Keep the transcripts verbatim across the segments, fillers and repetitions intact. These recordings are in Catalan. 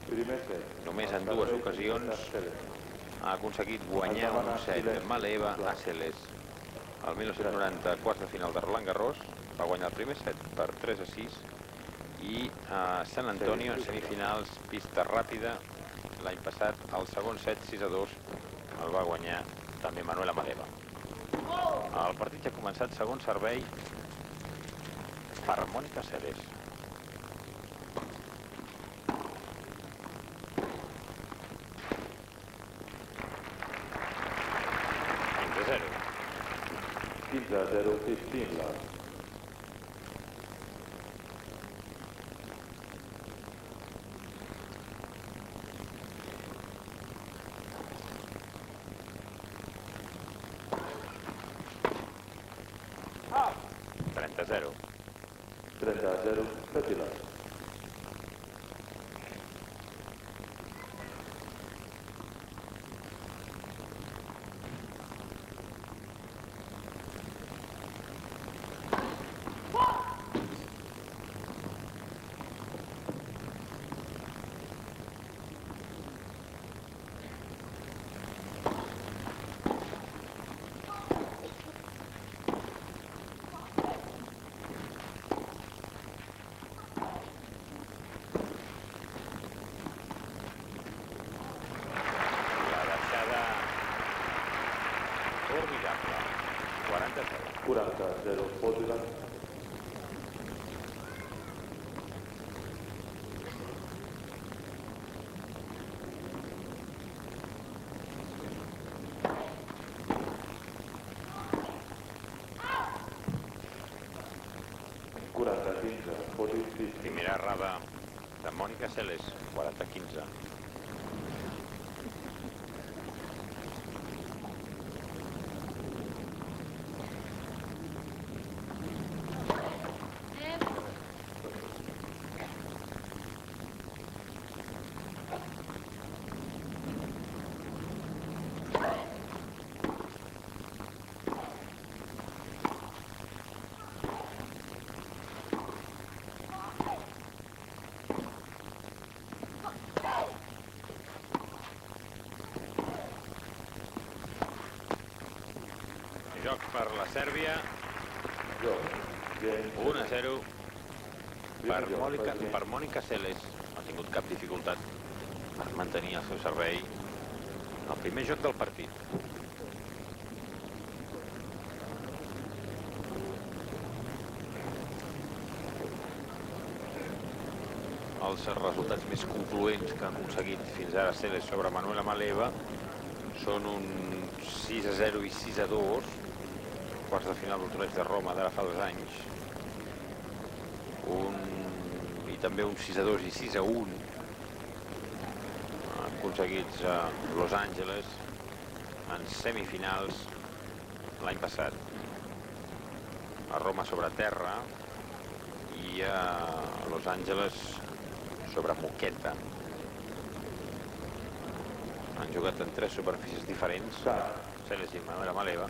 Només en dues ocasions ha aconseguit guanyar un set. Maleva a Celes. El mil nou-cents noranta-quatre final de Roland Garros va guanyar el primer set per tres a sis i a San Antonio en semifinals pista ràpida l'any passat el segon set sis a dos el va guanyar també Manuela Maleva. El partit ja ha començat, segon servei per Mònica Seles. quinze a zero. quinze a zero, quinze love. trenta a zero. trenta a zero, thirty love. quaranta a zero, Portugal. quaranta a quinze, Portugal. Primera errada de Mònica Seles, quaranta a quinze. Joc per la Sèrbia, un a zero per Mònica, per Mònica Seles. No ha tingut cap dificultat per mantenir el seu servei el primer joc del partit. Els resultats més concloents que ha aconseguit fins ara Seles sobre Manuela Maleva són un sis a zero i sis a dos, quarts de final del torneig de Roma d'ara fa dos anys, un, i també un sis a dos i sis a un aconseguits a Los Angeles en semifinals l'any passat, a Roma sobre terra i a Los Angeles sobre moqueta. Han jugat en tres superfícies diferents, Seles i Manuela Maleva,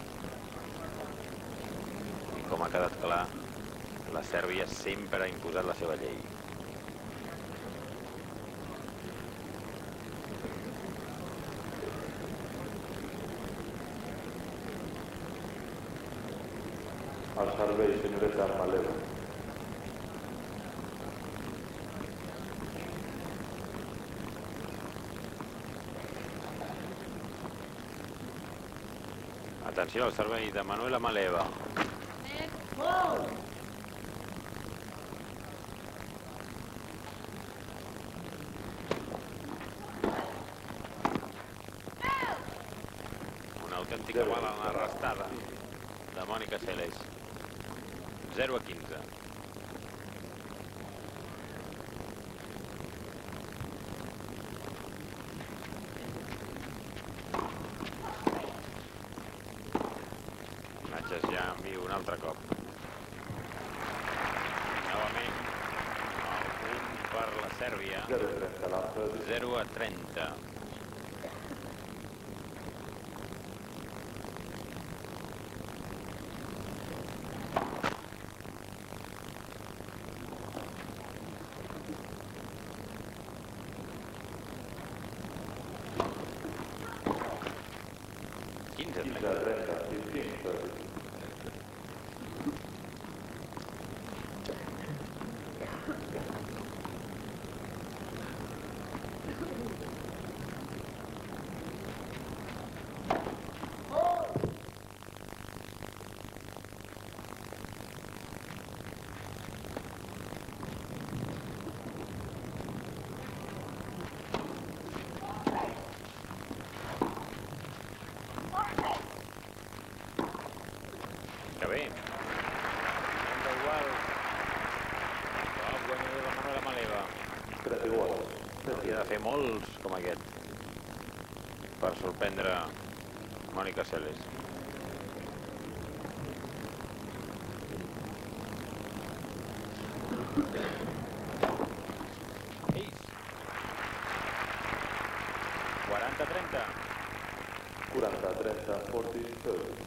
i com ha quedat clar, la Sèrbia sempre ha imposat la seva llei. Al servei, senyoreta Maleva. Atenció al servei de Manuela Maleva. Una autèntica bala en la restada de Mònica Seles. zero a quinze. Imatges ja en viu un altre cop. Novament, el punt per la Sèrbia, zero a trenta. quinze a quinze trenta. a trenta, fifteen thirty. Que bé. Sembla igual. El guanyador de Manuela Maleva. thirty-one. Hauria de fer molts com aquest per sorprendre Mònica Seles. quaranta a trenta. quaranta a trenta, forty thirty.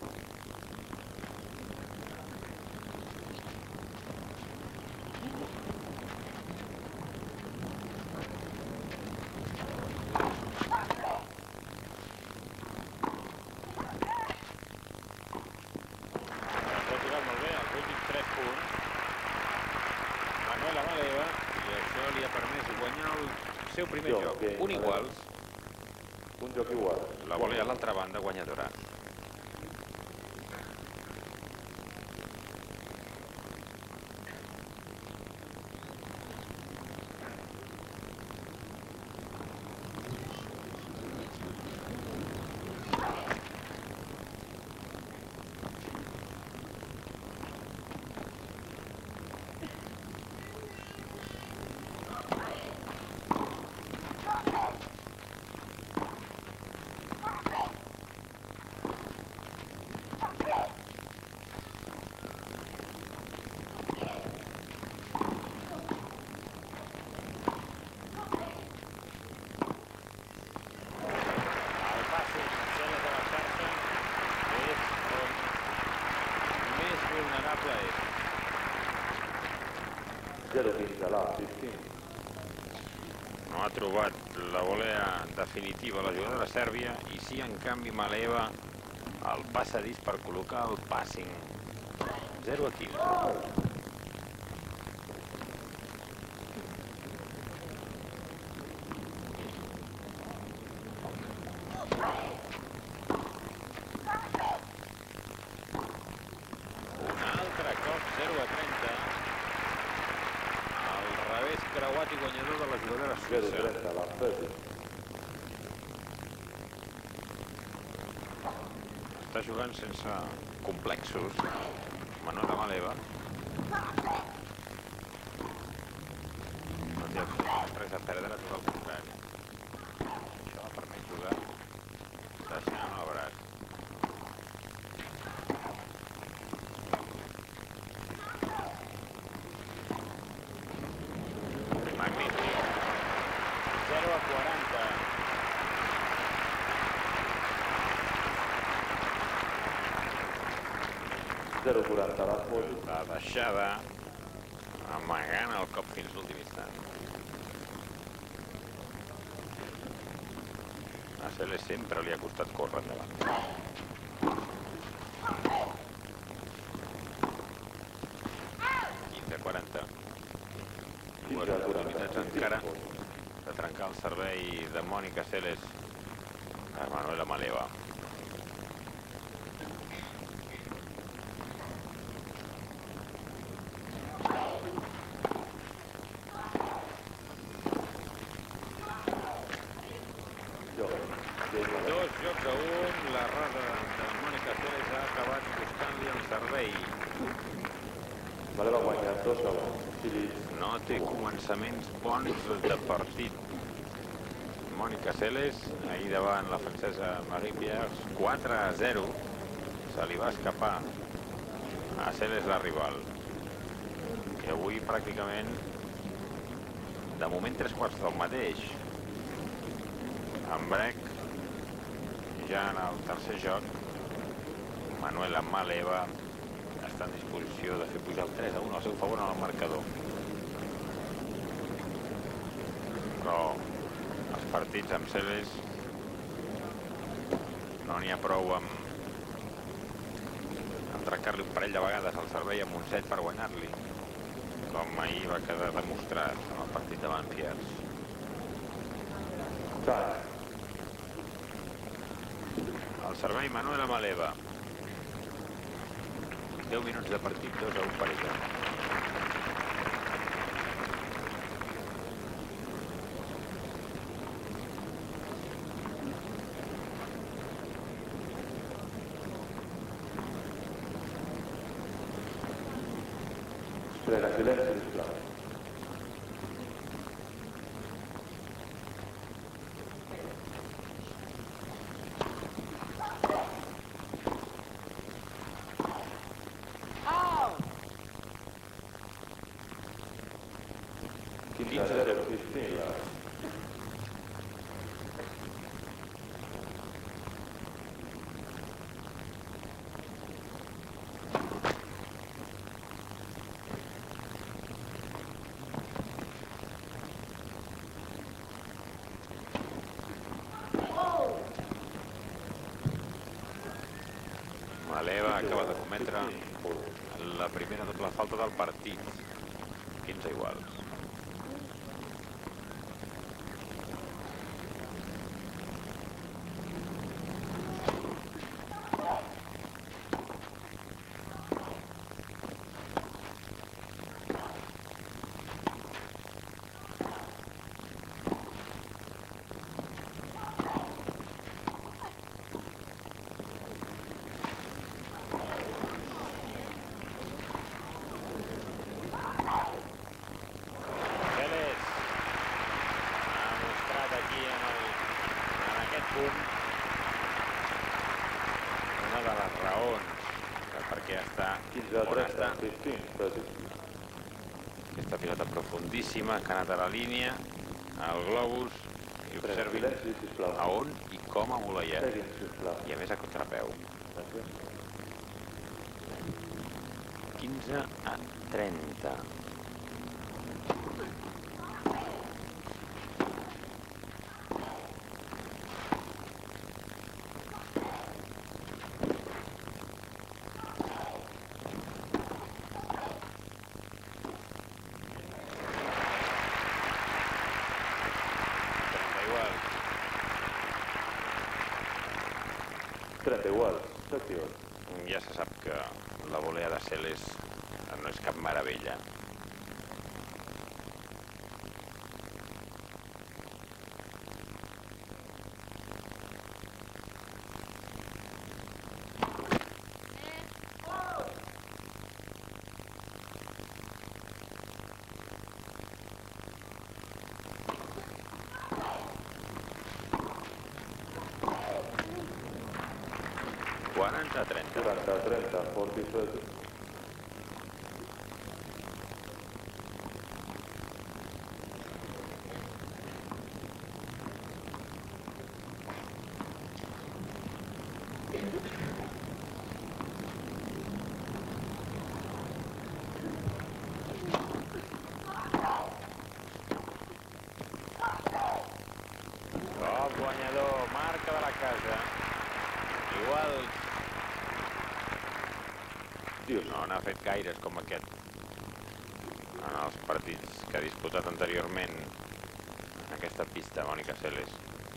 Ho ha jugat molt bé, els últims tres punts. Manuela Maleva, i això li ha permès guanyar el seu primer Jo, joc. bé, Un iguals, Un joc igual. la volea a l'altra banda guanyadora. El passe Seles a la xarxa és on més vulnerable és. zero quinze a la, fifteen. No ha trobat la volea definitiva la jugadora sèrbia i sí, en canvi, Maleva el passadís per col·locar el passing. zero a quinze. Un altre cop, zero a trenta. El revés creuat i guanyador de la jugadora zero suïssa. trenta a la, thirty. Està jugant sense complexos. Manuela Maleva. No té absolutament res a perdre, tot el contrari. Això la permet jugar deixant el braç. Magnífic. zero a quaranta. zero quaranta a la, forty. La deixada amagant el cop fins l'últim instant. A Seles sempre li ha costat córrer endavant. quinze a quaranta. Dues oportunitats encara de trencar el servei de Mònica Seles a Manuela Maleva. Joc. Game eleven. Dos jocs a un, la roda de Mònica Seles ha acabat costant-li el servei. Maleva guanya dos a un. Phillips. No té començaments bons de partit. Mònica Seles, ahir davant la francesa Marie Pierre, quatre a zero. Se li va escapar a Seles la rival. I avui pràcticament, de moment, tres quarts del mateix. En brec, ja en el tercer joc, Manuela Maleva està en disposició de fer pujar el tres a un al seu favor en el marcador. Però els partits amb Seles No n'hi ha prou amb, amb trencar-li un parell de vegades al servei amb un set per guanyar-li, com ahir va quedar demostrat en el partit de Banfiers. El servei Manuel Amaleva. deu minuts de partit, dos a un per ella. Prega, silenci, sisplau. quinze zero quinze. Maleva acaba de cometre la primera doble falta del partit. quinze iguals. Una de les raons perquè està on està. Aquesta pilota profundíssima que ha anat a la línia, al globus, i observin a on i com ha voleiat. I a més a contrapeu. quinze a trenta. trenta igual, secció. Ja se sap que la volea de Celes no és cap meravella. quaranta a trenta. quaranta a trenta, forty-three. Cop guanyador, marca de la casa. Igual no n'ha fet gaires com aquest en els partits que ha disputat anteriorment en aquesta pista, Mònica Celes.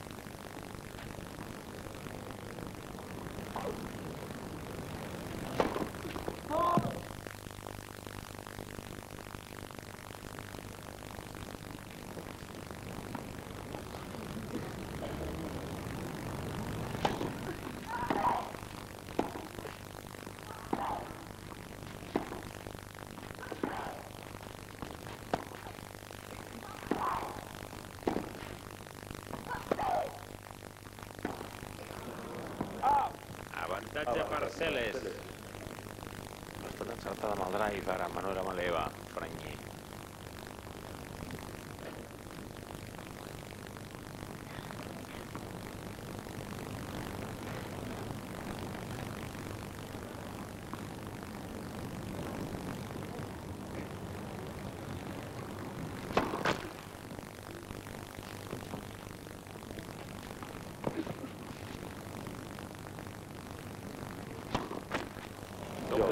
Avantatge per Celes. Ha estat encertada amb el drive ara, Manuel Amaleva, Franyi.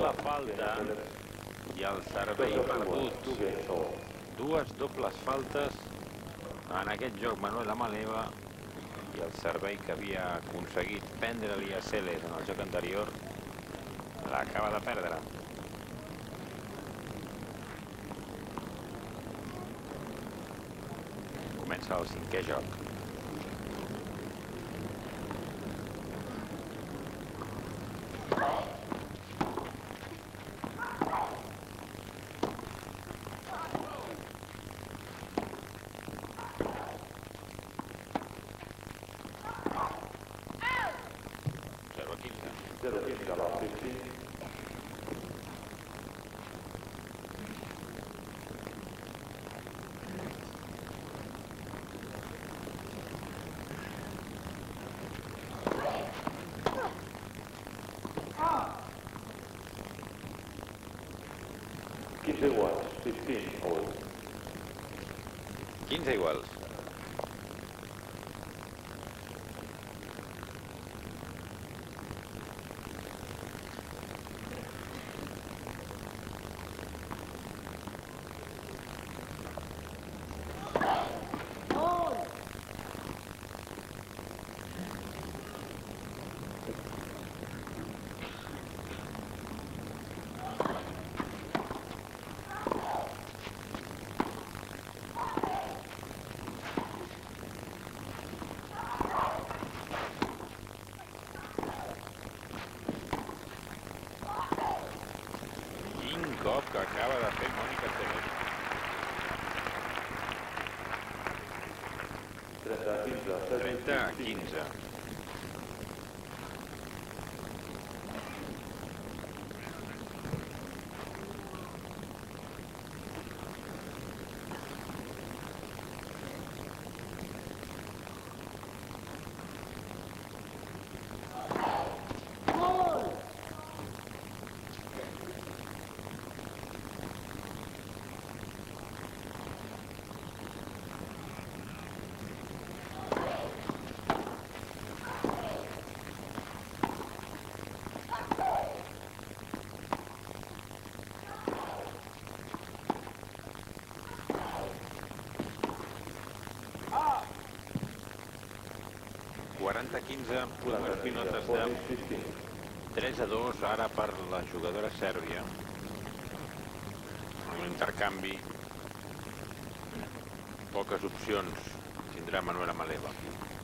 la falta i el servei perdut. Dues dobles faltes en aquest joc Manuel Amaleva i el servei que havia aconseguit prendre-li a Celes en el joc anterior l'acaba de perdre. Comença el cinquè joc. zero quinze, la quinze. quinze iguals, quinze all. quinze iguals. Cop que acaba de fer Mònica Celes. trenta a quinze. quaranta a quinze, dues pilotes de tres a dos ara per la jugadora sèrbia. Un intercanvi. Poques opcions tindrà Manuel Amaleva.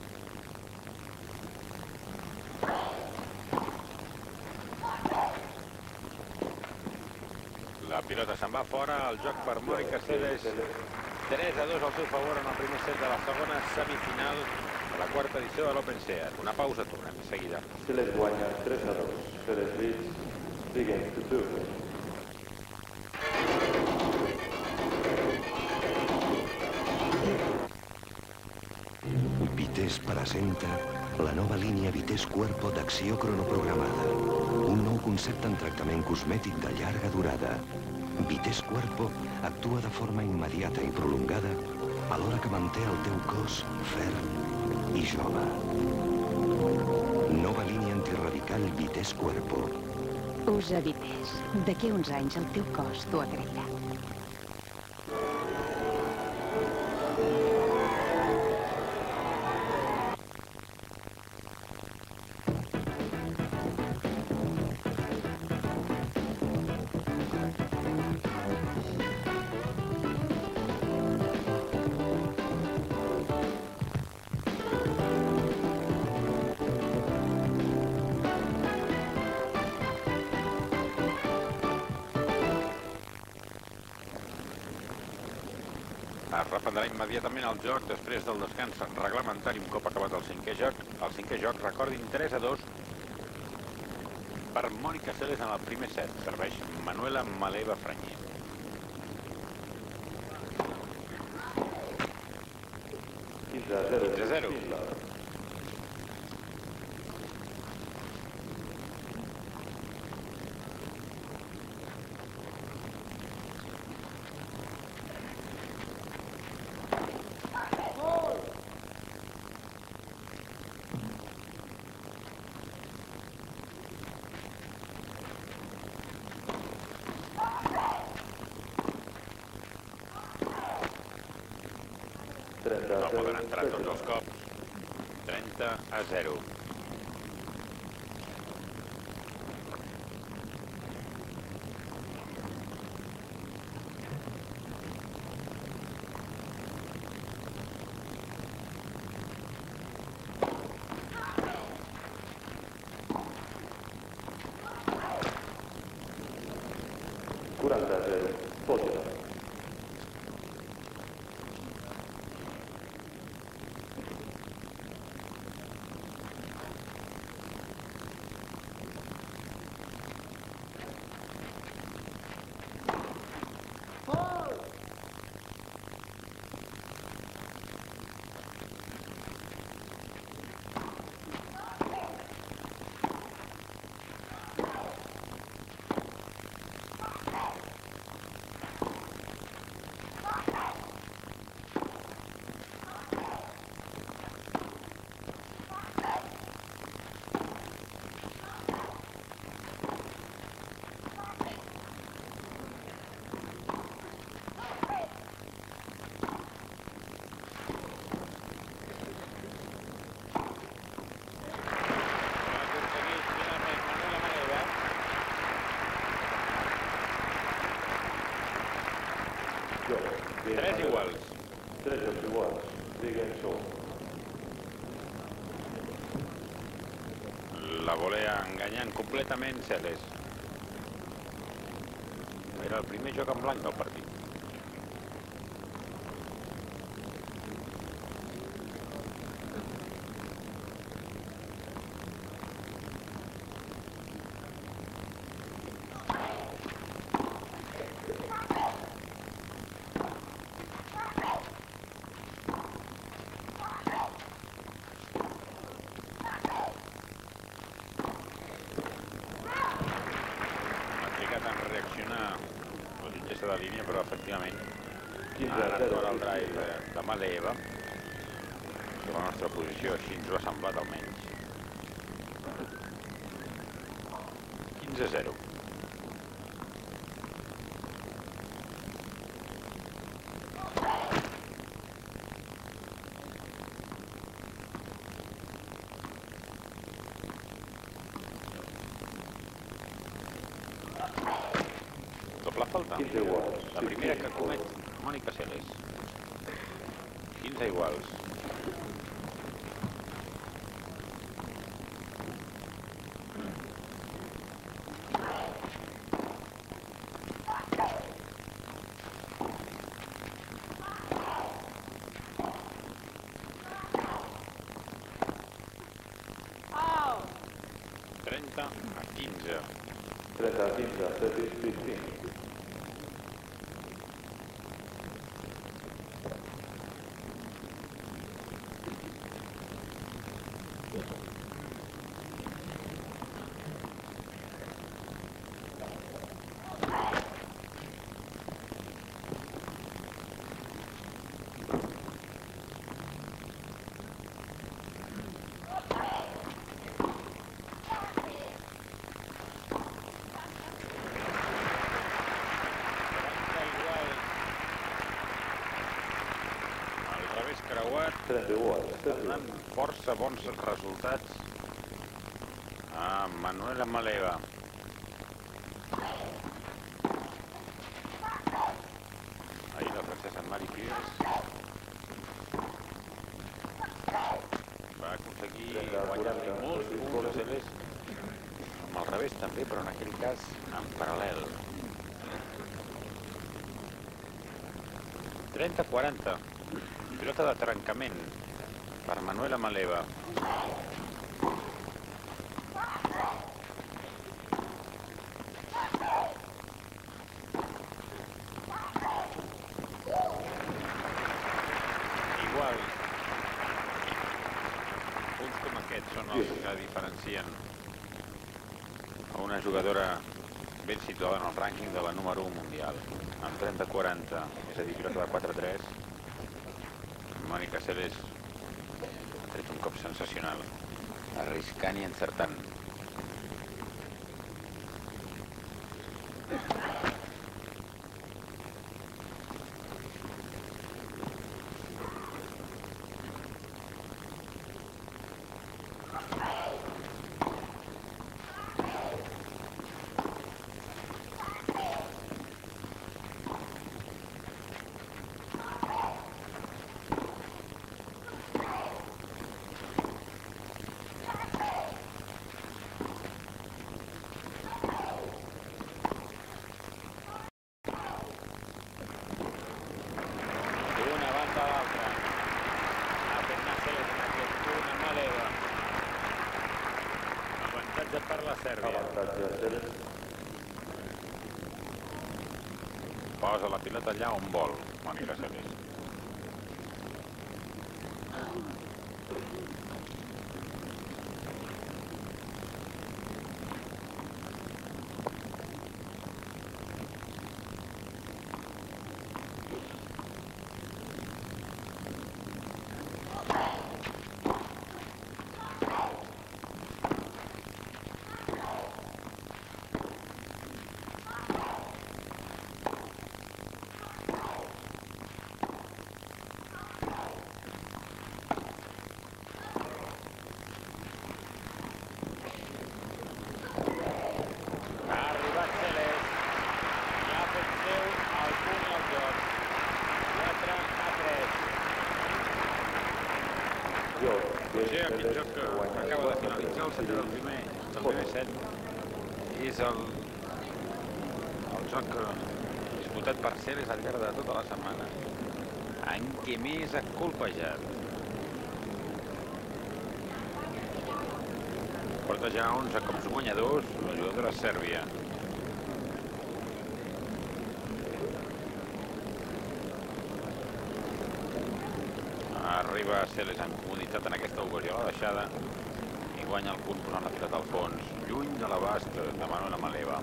La pilota se'n va fora, el joc per Mònica Celes. tres a dos al seu favor en el primer set de la segona semifinal a la quarta edició de l'Open Seat. Una pausa, tornem de seguida. Celes guanya tres a dos. Celes leads three games to two. Vitesse presenta la nova línia Vitesse Cuerpo d'acció cronoprogramada. Un nou concepte en tractament cosmètic de llarga durada. Vitesse Cuerpo actua de forma immediata i prolongada alhora que manté el teu cos ferm i jove. Nova línia antiradical Vitesse Cuerpo. Usa Vitesse. D'aquí uns anys el teu cos t'ho agrairà. Es reprendrà immediatament el joc després del descans reglamentari un cop acabat el cinquè joc. El cinquè joc, recordin, tres a dos per Mònica Celes en el primer set. Serveix Manuela Amaleva Franyer. quinze a zero. quinze a zero. trenta No a zero. poden entrar tots els cops. trenta a zero. quaranta a zero. Pòtera. Tres iguals. Tres jocs iguals. Digue'm això. La volea enganyant completament Celes. Era el primer joc en blanc del partit. De línia, però efectivament ha anat fora el drive de Maleva de la nostra posició, així ens ho ha semblat almenys. quinze a zero. Doble falta. quinze iguals. La primera que comet Mònica Celes. quinze iguals. trenta a quinze. trenta a quinze. set is fifteen. trenta iguals. Donant força bons resultats a Manuela Maleva. Ahir la francesa Mari Pires va aconseguir guanyar-li molts punts a Celes amb el revés també, però en aquell cas en paral·lel. trenta a quaranta. Pilota de trencament per Manuela Maleva. Igual. Punts com aquests són els que diferencien a una jugadora ben situada en el rànquing de la número u mundial. Amb trenta a quaranta, és a dir, pilota de quatre a tres. Mònica Celes ha tret un cop sensacional, arriscant i encertant. per la Sèrbia. Avantatge a Celes. Posa la pilota allà on vol, Mònica Seles. Roger, aquest joc que acaba de finalitzar el setè del primer, del primer set, és el, el joc disputat per Celes al llarg de tota la setmana, en què més ha colpejat. Porta ja onze cops guanyadors, la jugadora Sèrbia. Arriba Celes en comoditat en aquesta ocasió a la deixada i guanya el punt posant la pilota al fons, lluny de l'abast de Manuela Maleva.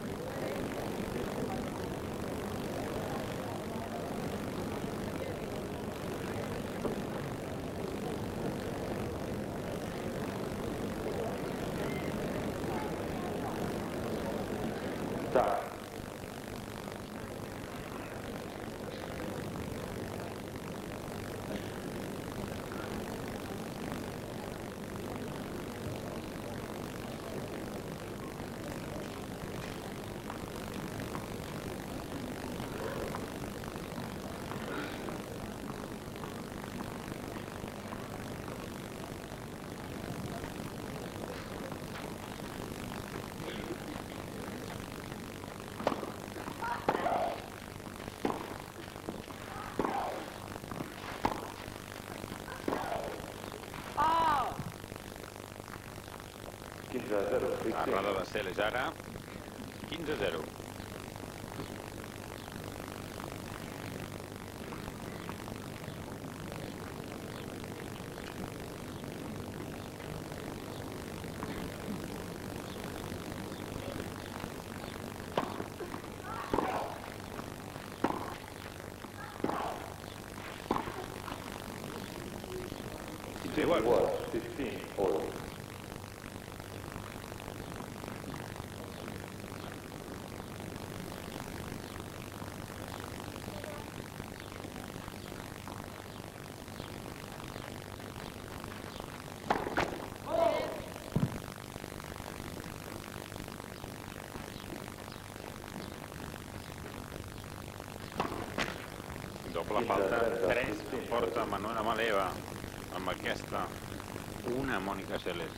Start. quinze a zero. Arrada de Celes ara, quinze a zero. Igual. fifteen all. Doble falta, tres porta Manuela Maleva. Amb aquesta, una Mònica Celes.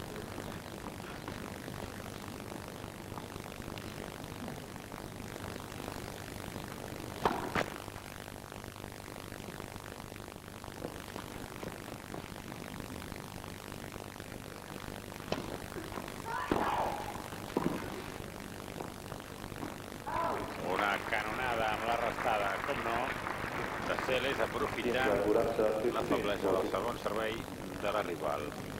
Una canonada amb la restada, com no, de Celes aprofitant la feblesa del segon servei de la rival.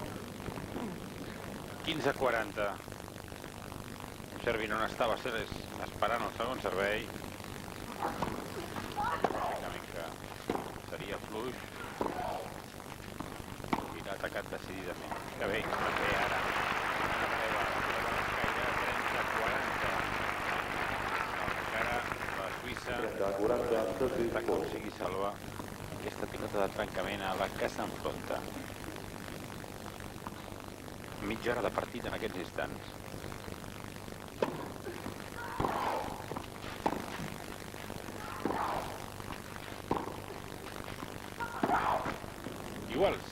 quinze a quaranta. Servint on estava Celes esperant el segon servei. Que seria fluix. I l'ha atacat decididament. Que bé, també ara. trenta a quaranta. Encara la Suïssa aconseguir salvar aquesta pilota de trencament a la que s'enfronta. Mitja hora de partit en aquests instants. Iguals.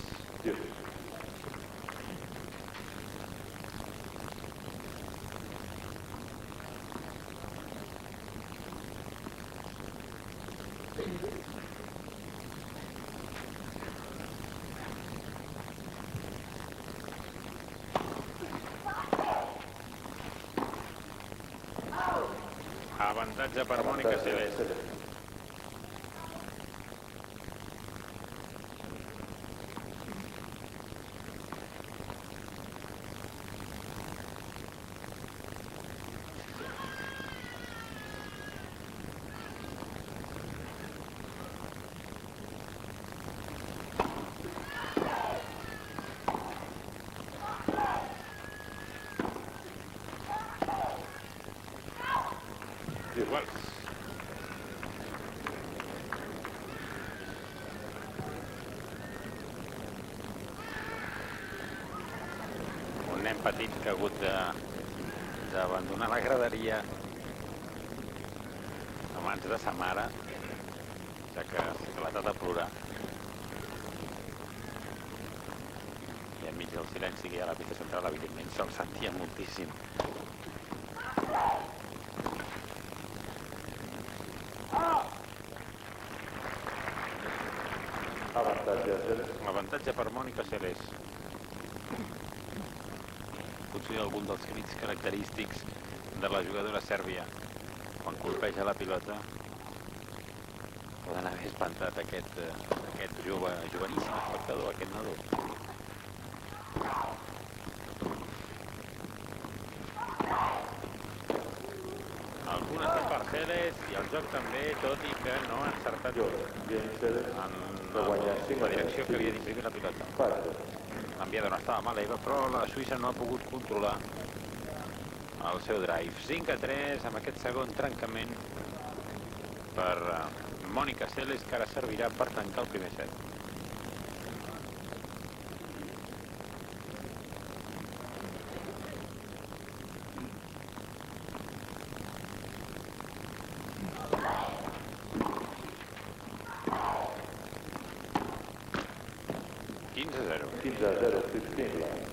Avantatge per Mònica Seles. Iguals. Un nen petit que ha hagut d'abandonar la graderia a mans de sa mare, ja que s'ha esclatat a plorar. I enmig del silenci que hi ha a la pista central, evidentment, se'l sentia moltíssim. Avantatge per Mònica Seles. Potser algun dels crits característics de la jugadora sèrbia quan colpeja la pilota poden haver espantat aquest, aquest jove, joveníssim espectador, aquest nadó. Algunes per Seles i el joc també, tot i que no ha encertat en la direcció que havia d'imprimir la pilota. L'enviada no estava Maleva, però la Suïssa no ha pogut controlar el seu drive. cinc a tres amb aquest segon trencament per Mònica Seles, que ara servirà per tancar el primer set. quinze a zero. quinze a zero, fifteen love.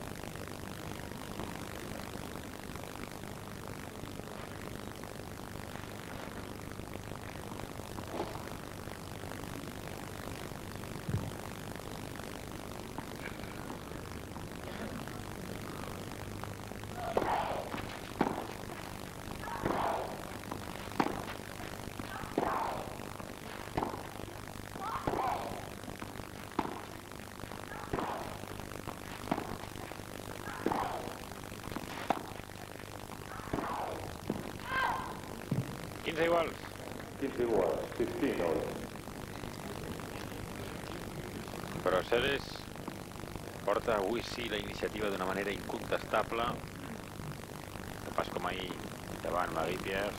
quinze iguals. quinze iguals, fifteen all. Però Seles porta avui sí la iniciativa d'una manera incontestable, no pas com ahir davant la Lípies.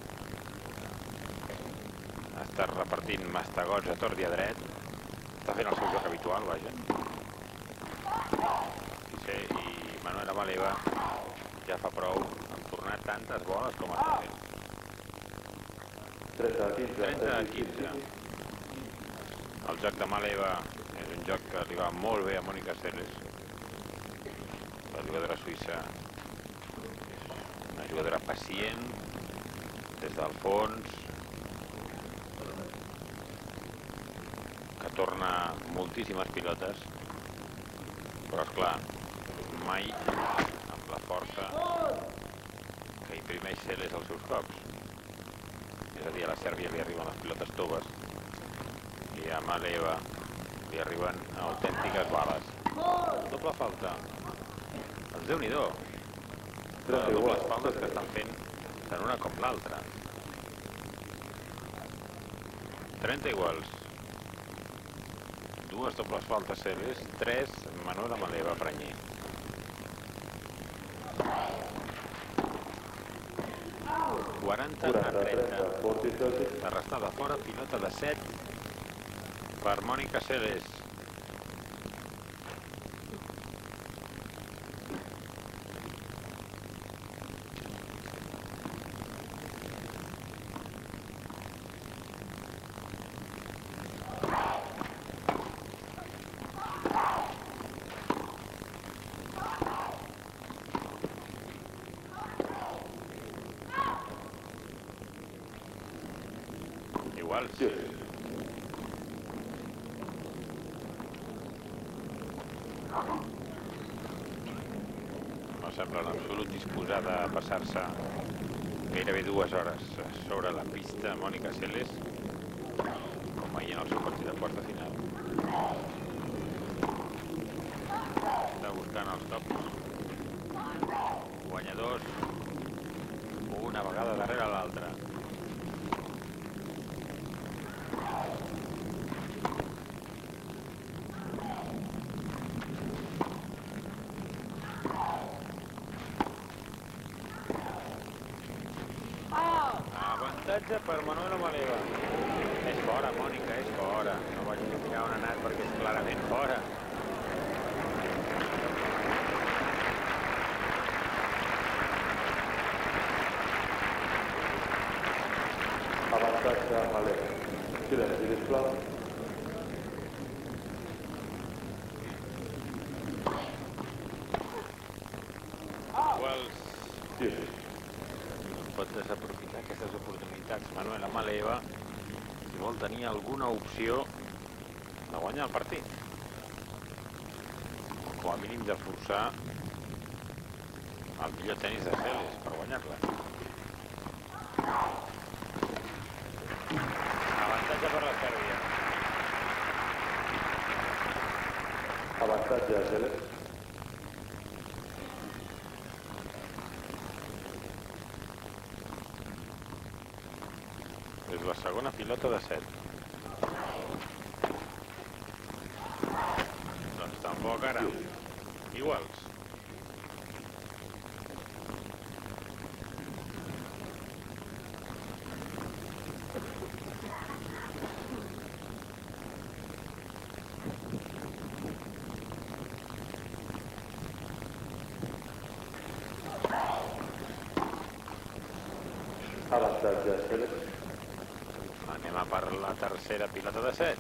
Està repartint mastegots a tort i a dret. Està fent el seu joc habitual, vaja. Sí, i Manuela Maleva ja fa prou en tornar tantes boles com està fent. trenta a quinze. El joc de Maleva és un joc que li va molt bé a Mònica Seles. La jugadora suïssa és una jugadora pacient, des del fons, que torna moltíssimes pilotes, però esclar, mai amb la força que imprimeix Seles als seus cops. És a dir, a la Sèrbia li arriben les pilotes toves i a Maleva li arriben autèntiques bales. Doble falta. Doncs Déu-n'hi-do. Les dobles faltes que estan fent tant una com l'altra. trenta iguals. Dues dobles faltes Seles, tres Manuela Maleva Pranyer. quaranta a trenta. La restada fora, pilota de set per Mònica Seles. Igual. Sí. No sembla en absolut disposada a passar-se gairebé dues hores sobre la pista Mònica Seles, com ahir en el seu partit de quarta final. Està buscant els tops. Guanyadors, una vegada darrere l'altra. Avantatge per Manuel Amaleva. És fora, Mònica, és fora. No vaig mirar on ha anat perquè és clarament fora. Avantatge Amaleva. Silenci, sisplau. Quals Sí. pot desaprofitar aquestes oportunitats Manuel Amaleva si vol tenir alguna opció de guanyar el partit, o com a mínim de forçar el millor tenis de Seles per guanyar-la. Avantatge per la Sèrbia. Avantatge a Seles. És la segona pilota de set. Doncs tampoc ara. Iguals. Avantatge a Seles. Anem a per la tercera pilota de set.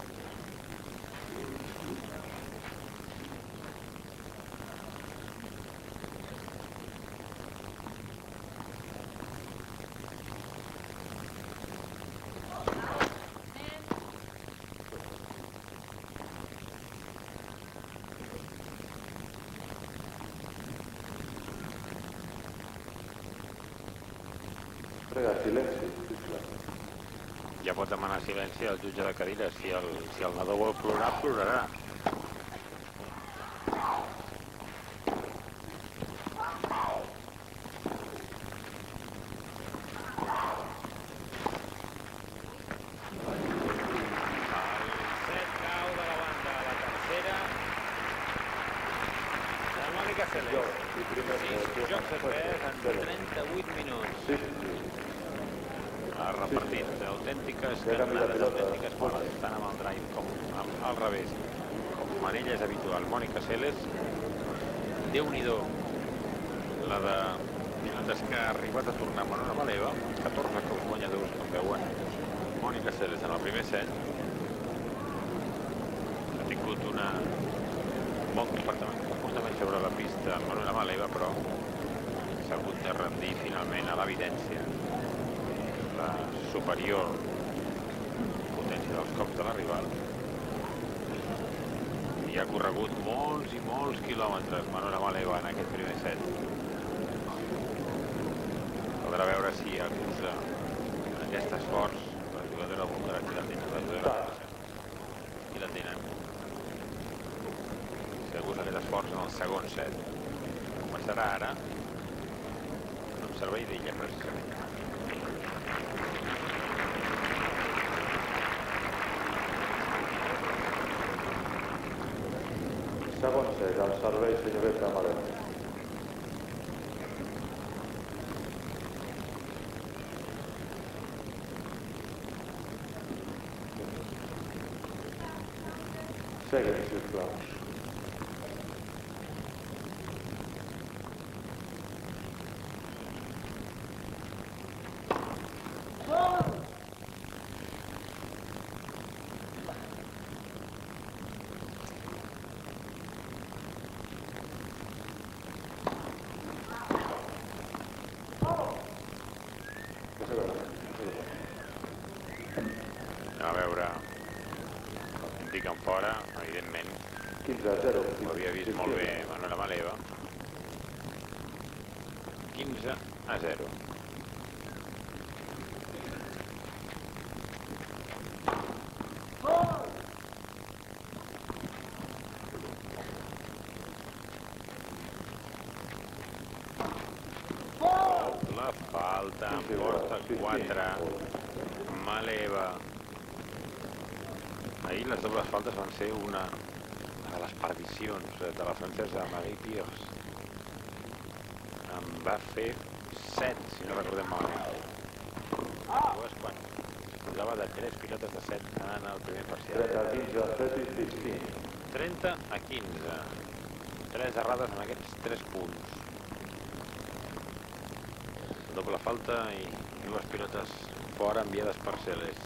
Prega, silenci, sisplau. Ja pot demanar silenci al jutge de cadires. Si el, si el nadó vol plorar, plorarà. El set cau de la banda. La tercera de Mònica Seles. I primer Sí, joc serveix en trenta-vuit minuts. Sí, sí. Ha repartit autèntiques canonades, autèntiques boles, tant amb el drive com amb al revés. Com manella és habitual. Mònica Seles, Déu-n'hi-do, la de pilotes que ha arribat a tornar Manuel Amaleva, catorze cops guanyadors, com veuen. Mònica Seles en el primer set. Ha tingut una bon comportament, comportament sobre la pista Manuel Amaleva, però s'ha hagut de rendir finalment a l'evidència. La superior potència dels cops de la rival, i ha corregut molts i molts quilòmetres Manuel Amaleva en aquest primer set. Caldrà veure si acusa aquest esforç la jugadora búlgara. Aquí la tenen, la jugadora aquí la tenen. Si acusa aquest esforç en el segon set. Començarà ara amb servei d'illa, precisament. Segon set, al servei senyoreta Amaleva. Segui'm, sisplau. A veure, indiquen fora, evidentment, quinze a zero. ho havia vist molt bé Manuel Amaleva. quinze a zero. doble falta, en porta quatre, Maleva. Ahir les dobles faltes van ser una de les perdicions de la francesa Marie Pierce. En va fer set, si no recordem malament. Llavors, quan posava de tres pilotes de set en el primer parcial. trenta a quinze. Tres errades en aquests tres punts. Doble falta i dues pilotes fora enviades per Celes.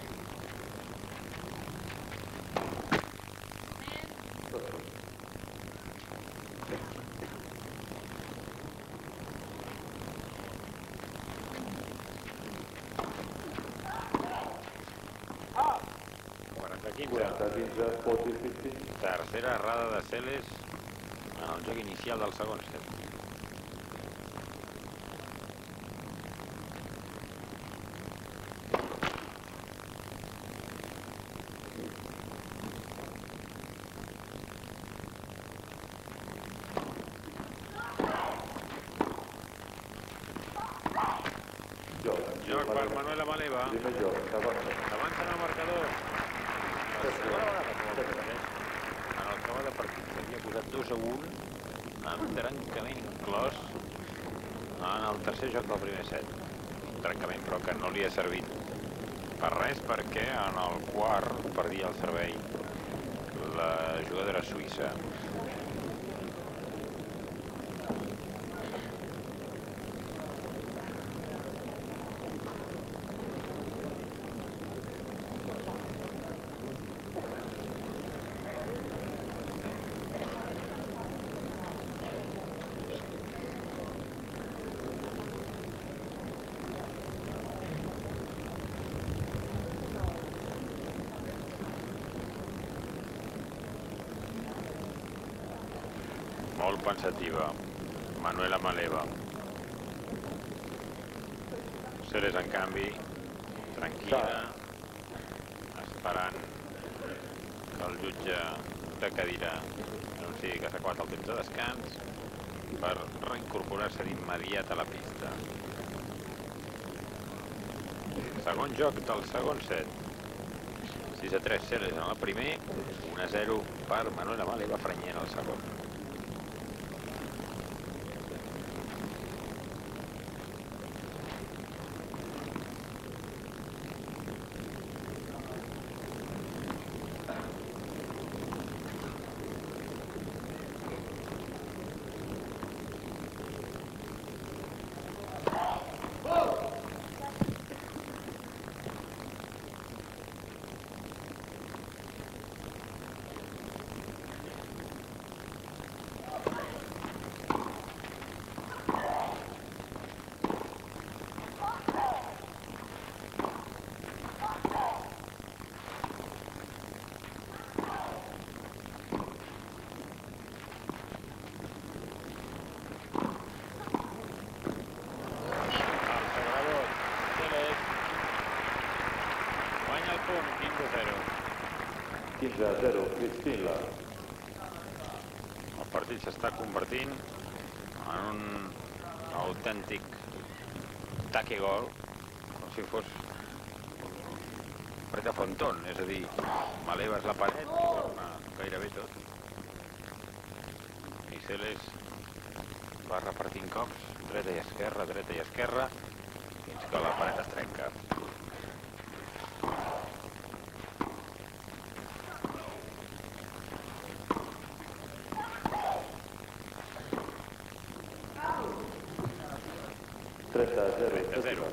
quaranta a quinze. Tercera errada de Celes en el joc inicial del segon set. Joc per Manuela Maleva. Avança en el marcador. La segona vegada que ho aconsegueix en el que va de partit. S'havia posat dos a un amb trencament inclòs en el tercer joc del primer set. Un trencament però que no li ha servit per res perquè en el quart perdia el servei la jugadora suïssa. Molt pensativa, Manuela Maleva. Celes, en canvi, tranquil·la, esperant que el jutge de cadira anunciï que s'ha acabat el temps de descans per reincorporar-se d'immediat a la pista. Segon joc del segon set. sis a tres Celes en el primer, un a zero per Manuela Maleva Franyent el segon. quinze a zero, Cristina. El partit s'està convertint en un autèntic taque-gol, com si fos paret de frontón, és a dir, Maleva és la paret i torna gairebé tot. I Celes va repartint cops, dreta i esquerra, dreta i esquerra, fins que la paret es trenca. trenta a zero. trenta a zero.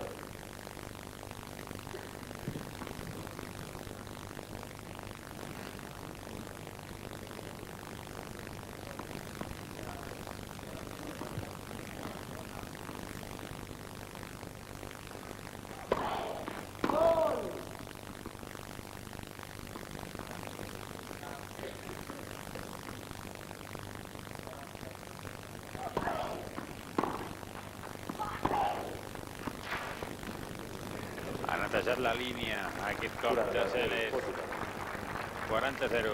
Ha netejat la línia aquest cop de Celes. quaranta a zero.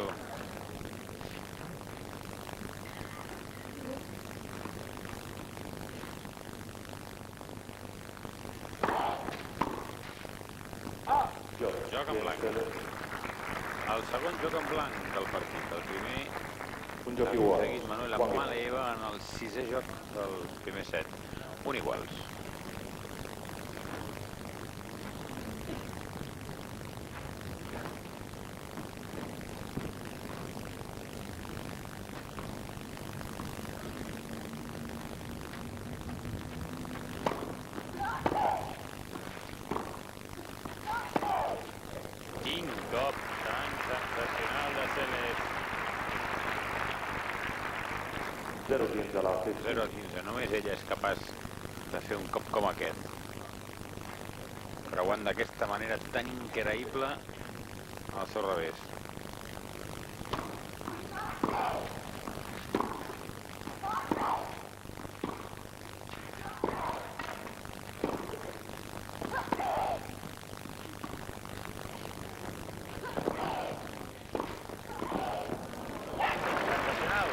Joc en blanc. El segon joc en blanc del partit. El primer Un joc ha igual. aconseguit Manuel Amaleva en el sisè joc dels primers set. Un iguals. Quin cop tan sensacional de Celes. zero quinze la fifteen. zero a quinze. Només ella és capaç de fer un cop com aquest. Creuant d'aquesta manera tan increïble al seu revés. Sensacional.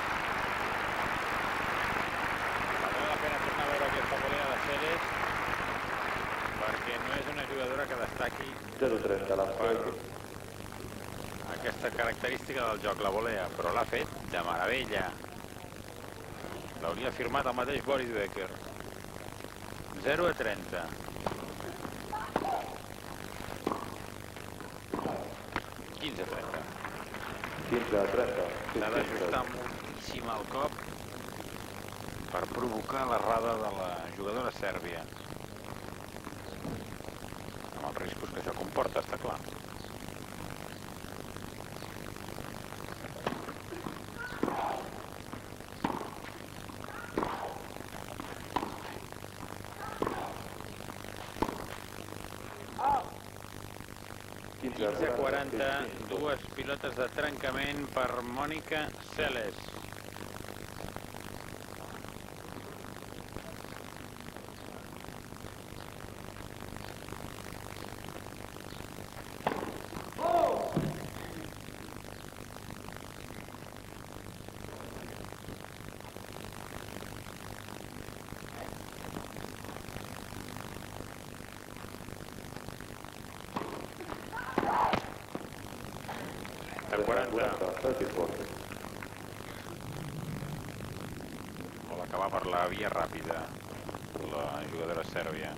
Vale la pena tornar a veure aquesta volea de Celes, perquè no és una jugadora que destaqui zero trenta la per fifteen. aquesta característica del joc, la volea, però l'ha fet de meravella. L'hauria firmat el mateix Boris Becker. zero a trenta. quinze a trenta. quinze a trenta. S'ha d'ajustar moltíssim el cop per provocar l'errada de la jugadora sèrbia. Amb els riscos que això comporta, està clar. quinze a quaranta, dues pilotes de trencament per Mònica Celes. De quaranta. Vol acabar per la via ràpida la jugadora sèrbia.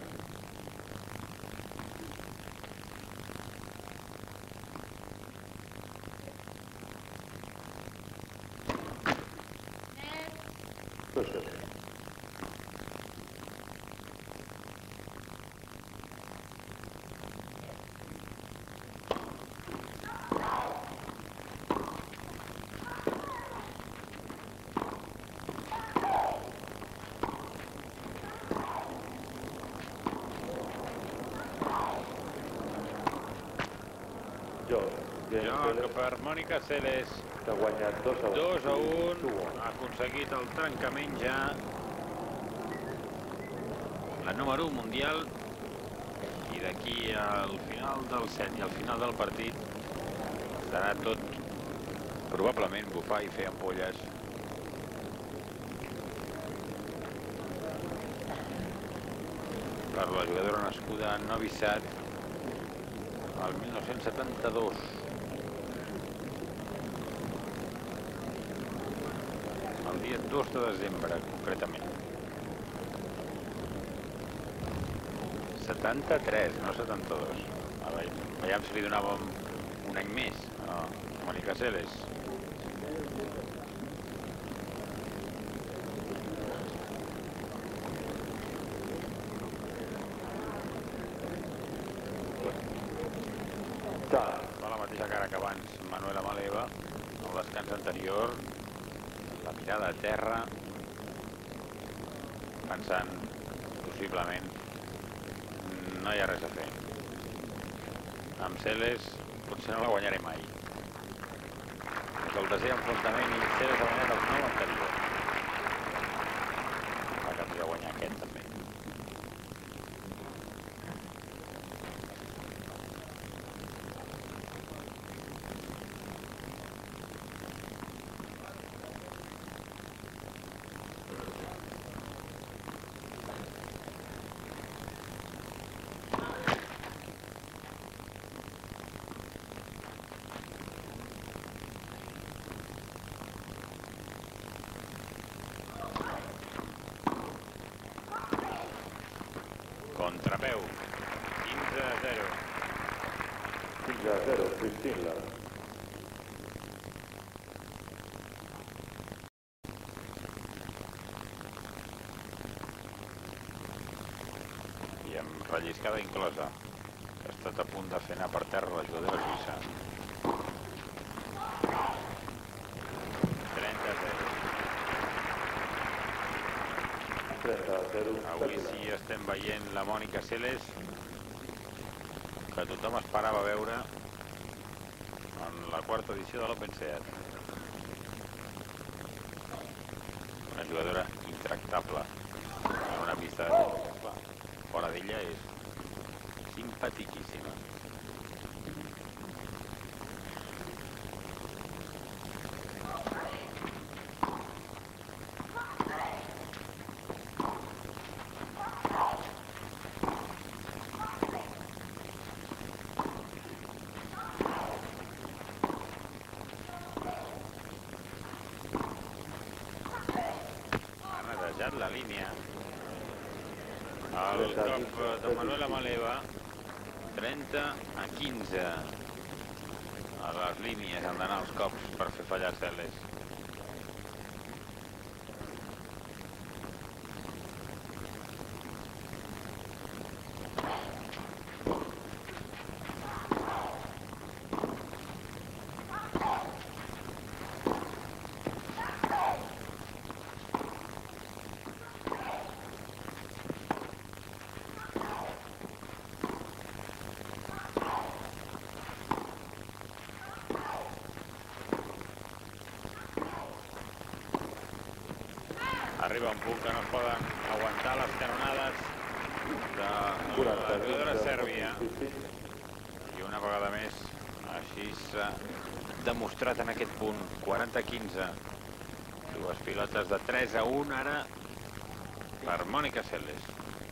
Joc per Mònica Celes. Que ha guanyat dos a un. dos a un. Ha aconseguit el trencament ja. La número un mundial. I d'aquí al final del set i al final del partit serà tot probablement bufar i fer ampolles. Per la jugadora nascuda a Novi Sad el mil nou-cents setanta-dos. El dia dos de desembre, concretament. setanta-tres, no setanta-dos. A veure, veiem si li donàvem un any més a Mònica Celes. Fa la mateixa cara que abans Manuel Amaleva, al descans anterior, la mirada a terra, pensant, possiblement, no hi ha res a fer. Amb Celes potser no la guanyaré mai. És el desè enfrontament i Celes ha guanyat el nou anterior. Va que podria guanyar aquest també. Contrapeu. quinze a zero. quinze a zero, fifteen left. I amb relliscada inclosa. Ha estat a punt de fer anar per terra la jugadora suïssa. trenta a zero. trenta a zero. Avui sí estem veient la Mònica Seles, que tothom esperava veure en la quarta edició de l'Open Seat. Una jugadora intractable en una pista de clar, fora d'ella és simpatiquíssima. La línia. El cop de Manuela Maleva, trenta a quinze. A les línies han d'anar els cops per fer fallar Seles. Arriba un punt que no es poden aguantar les canonades de la jugadora sèrbia. I una vegada més, així s'ha demostrat en aquest punt, quaranta a quinze. Dues pilotes de tres a un ara per Mònica Seles.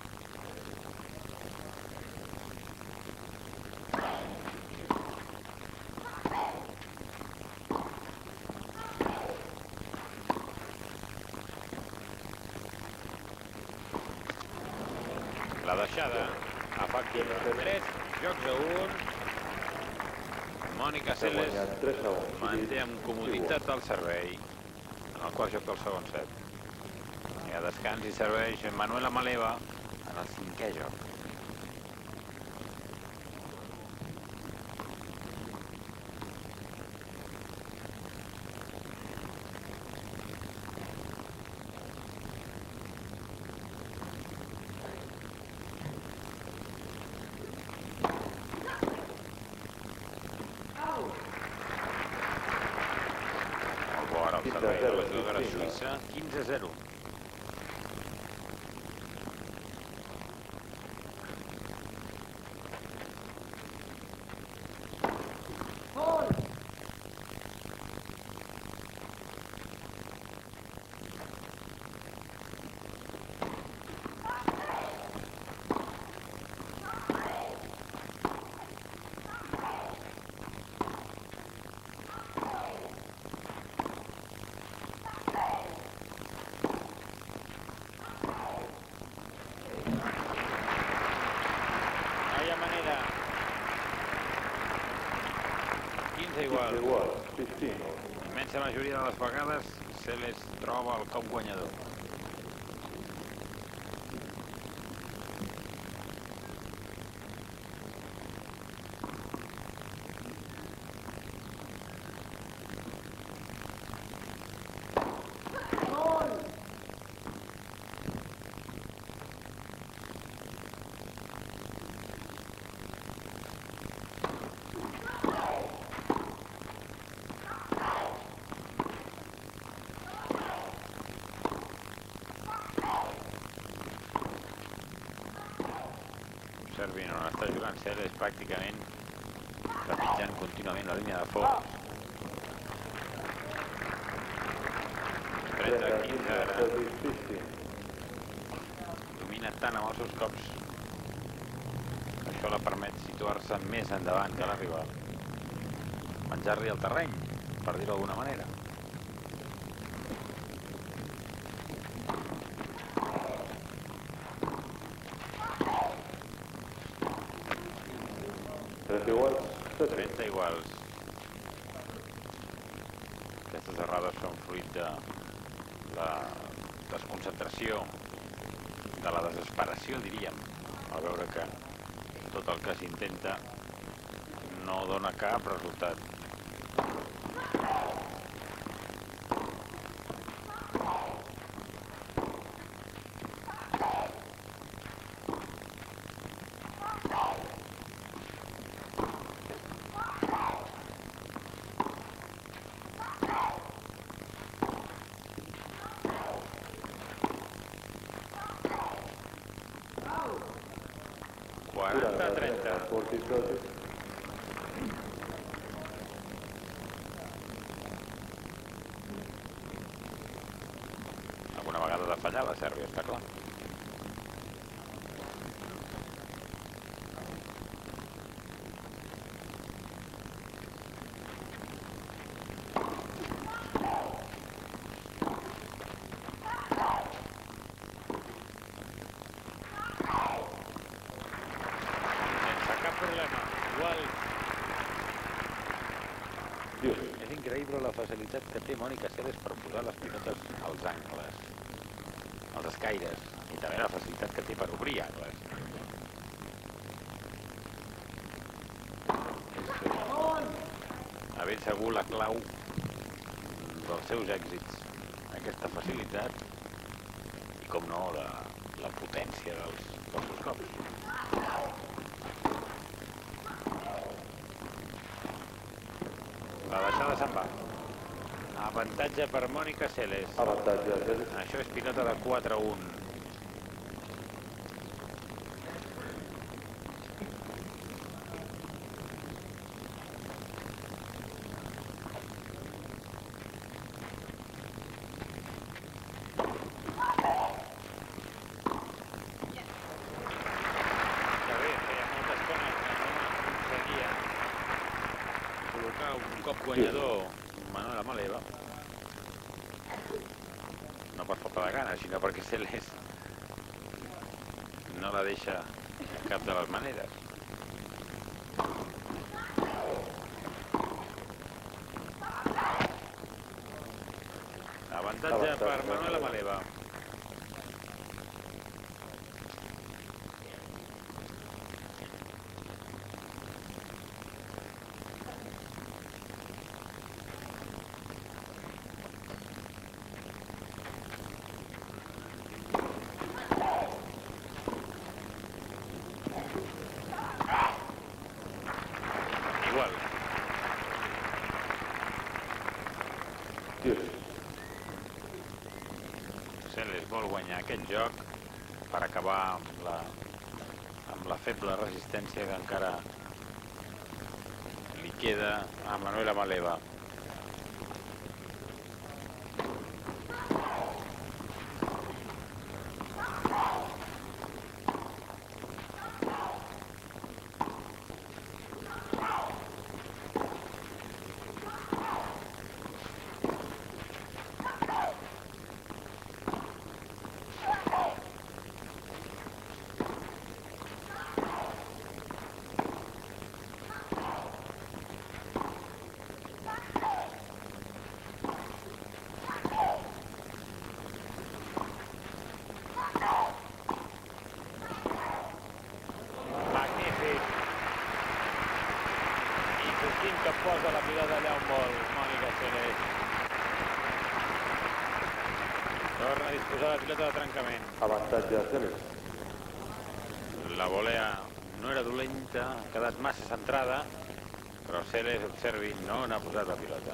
La deixada efectiva. tres jocs a un. Mònica Seles manté amb comoditat el servei, en el qual joc del segon set. I a descans hi serveix Manuela Maleva en el cinquè joc. El servei de la jugadora suïssa, quinze a zero. Igual. Immensa majoria de les vegades Seles troba el cop guanyador. Observin on està jugant Seles, pràcticament trepitjant contínuament la línia de foc. trenta a quinze ara. Domina tant amb els seus cops que això la permet situar-se més endavant que la rival. Menjar-li el terreny, per dir-ho d'alguna manera. trenta iguals, set. trenta iguals. Aquestes errades són fruit de la desconcentració, de la desesperació, diríem, a veure que tot el que s'intenta no dona cap resultat. quaranta a trenta. Alguna vegada de fallar la Sèrbia, està clar. És increïble la facilitat que té Mònica Seles per posar les pilotes als angles, als escaires, i també la facilitat que té per obrir angles. És a ben segur la clau dels seus èxits, aquesta facilitat i, com no, la, la potència dels, dels seus cops. La baixada se'n va. Avantatge per Mònica Seles. Avantatge Seles. Això és pilota de quatre a un. Un cop guanyador, Manuel Amaleva, no per falta de gana, sinó perquè Seles no la deixa en cap de les maneres. Avantatge per Manuel Amaleva. Seles vol guanyar aquest joc per acabar amb la, amb la feble resistència que encara li queda a Manuel Amaleva. Que posa la pilota allà on vol, Mònica Seles. Torna a disposar la pilota de trencament. Avantatge Seles. La volea no era dolenta, ha quedat massa centrada, però Seles, observi, no n'ha posat la pilota.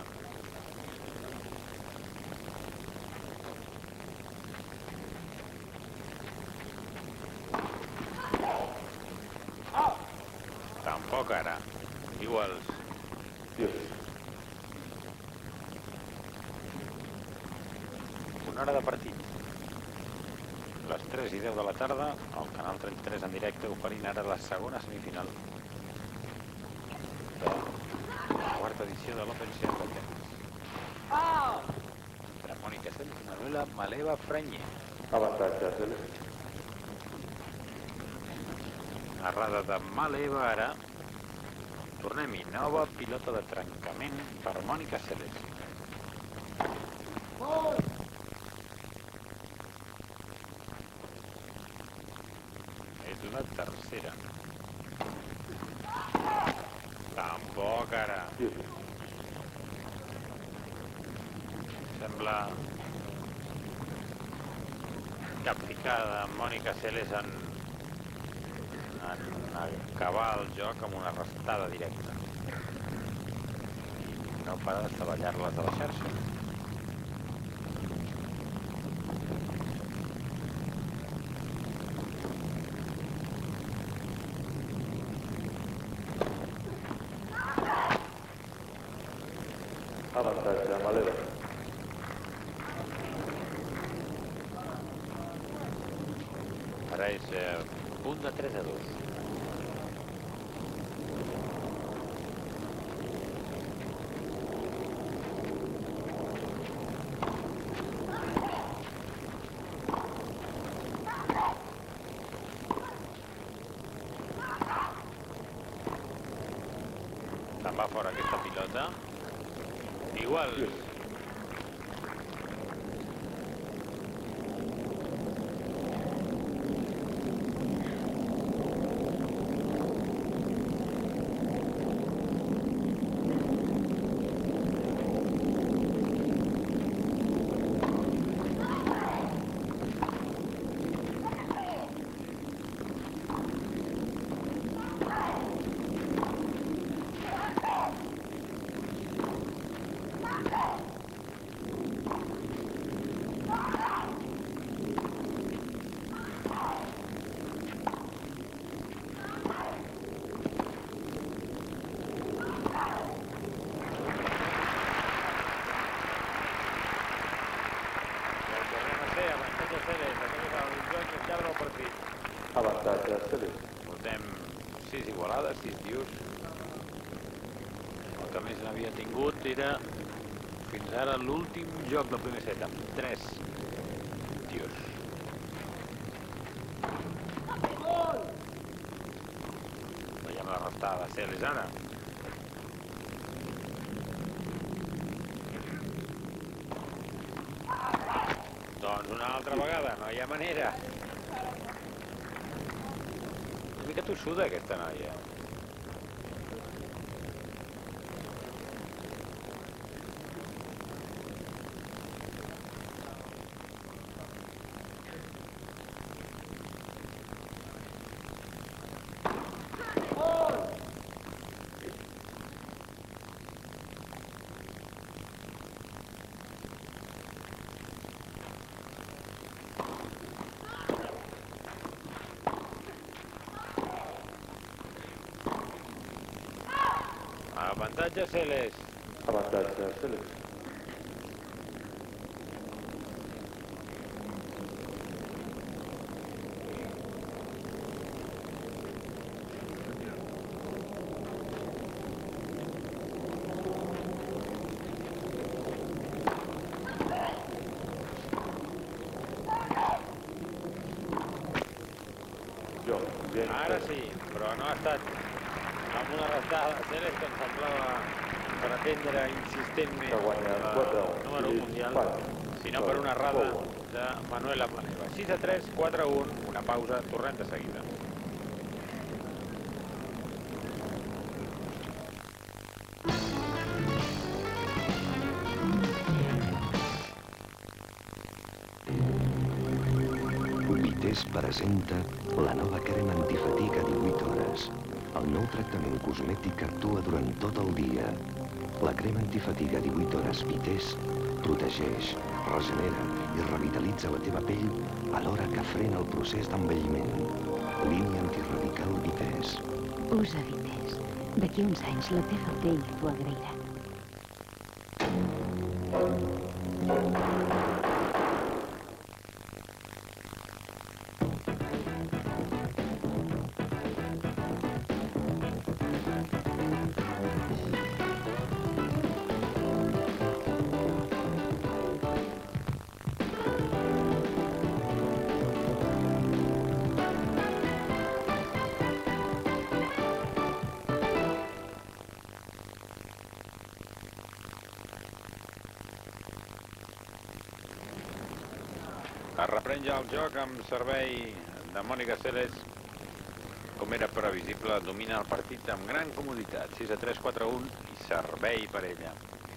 Tampoc ara. Iguals. Una hora de partit. Les tres i deu de la tarda, al canal trenta-tres en directe, oferint ara la segona semifinal de la quarta edició de l'Open Series del Tennis. Entre Mònica Seles i Manuel Amaleva Franyer. Avantatge Seles. Errada de Amaleva ara. Tornem-hi, nova pilota de trencament per Mònica Celes. És una tercera. Tampoc ara. Sembla capficada Mònica Celes en, en acabar el joc amb una restada directa. I no para d'estavellar-les de la xarxa. Avantatge amb l'Eva. Ara és eh, punt de tres a dos. Se'n va fora aquesta pilota. Igual. Avantatge Celes. Portem sis igualades, sis tios. El que més n'havia tingut era fins ara l'últim joc del primer set, amb tres tios. Veiem la restada de Celes ara. Doncs una altra vegada, no hi ha manera. Una mica tossuda aquesta noia. Avantatge Celes. Avantatge Celes. Jo, bien. Ara sí, però no ha estat amb una restada de Celes que em semblava pretendre insistentment Que guanya la quatre a un. número un mundial, sinó per una errada de Manuel Amaneva. sis a tres, quatre a un, una pausa, tornem de seguida. Vitesse presenta la nova crema antifatiga divuit hores. El nou tractament cosmètic que actua durant tot el dia. La crema antifatiga divuit hores Vitesse protegeix, regenera i revitalitza la teva pell alhora que frena el procés d'envelliment. Línia antiradical Vitesse. Usa Vitesse. D'aquí uns anys la teva pell t'ho agrairà. Es reprèn ja el joc amb servei de Mònica Seles. Com era previsible, domina el partit amb gran comoditat. sis a tres, quatre a un i servei per ella.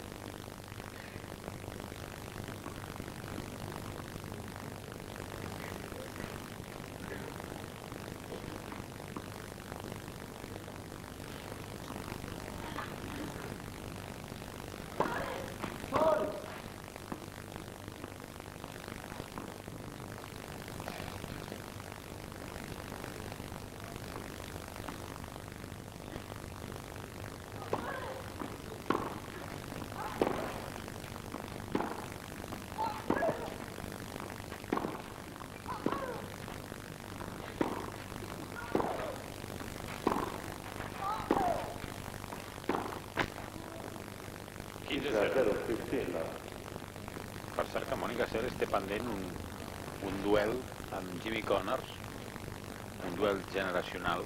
quinze a zero. Per cert que Mònica Seles té pendent un, un duel amb Jimmy Connors, un duel generacional.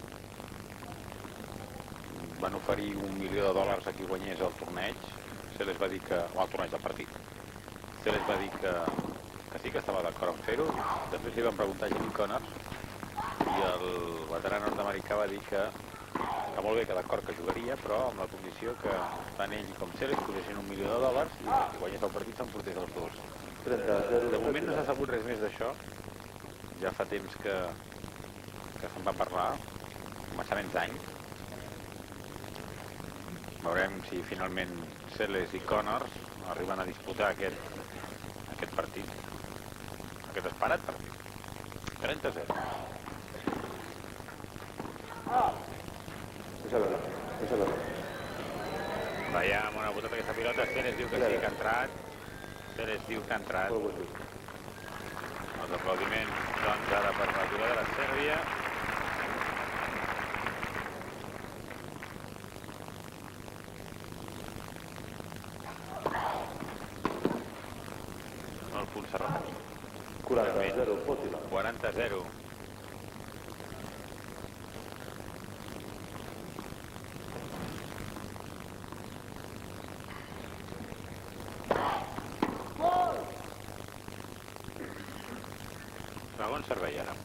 Van oferir un milió de dòlars a qui guanyés el torneig. Seles va dir que... o el torneig del partit. Seles va dir que, que sí que estava d'acord en fer-ho. Després li van preguntar a Jimmy Connors i el veterà nord-americà va dir que que molt bé, que d'acord que jugaria, però amb la condició que tant ell com Seles posessin un milió de dòlars i si guanyés el partit s'emportés els dos. De moment no s'ha sabut res més d'això. Ja fa temps que, que se'n va parlar, començaments d'any. Veurem si finalment Seles i Connors arriben a disputar aquest, aquest partit, aquest esperat partit. trenta a zero. Veiem on ha botat aquesta pilota. Seles diu que sí, que ha entrat. Seles diu que ha entrat. Els aplaudiments, doncs, ara per la pilota de Sèrbia. El punt serrat. quaranta a zero. Segon servei ara.